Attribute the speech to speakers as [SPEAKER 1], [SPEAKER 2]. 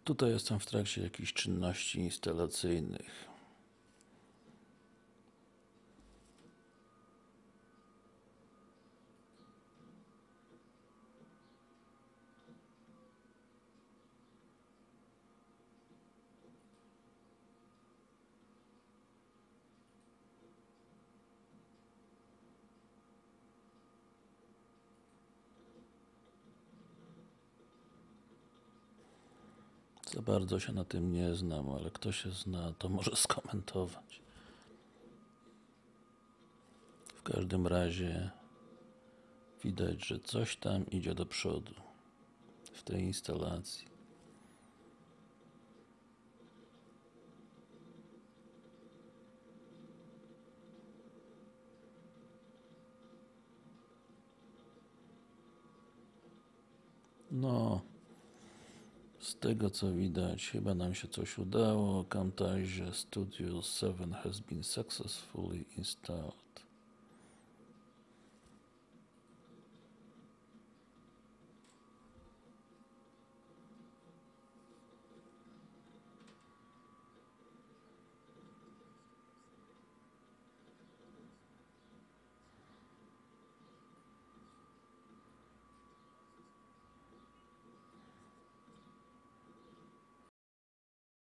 [SPEAKER 1] Tutaj jestem w trakcie jakichś czynności instalacyjnych. Za bardzo się na tym nie znam, ale kto się zna, to może skomentować. W każdym razie widać, że coś tam idzie do przodu w tej instalacji. No, z tego co widać, chyba nam się coś udało. Camtasia Studio 7 has been successfully installed.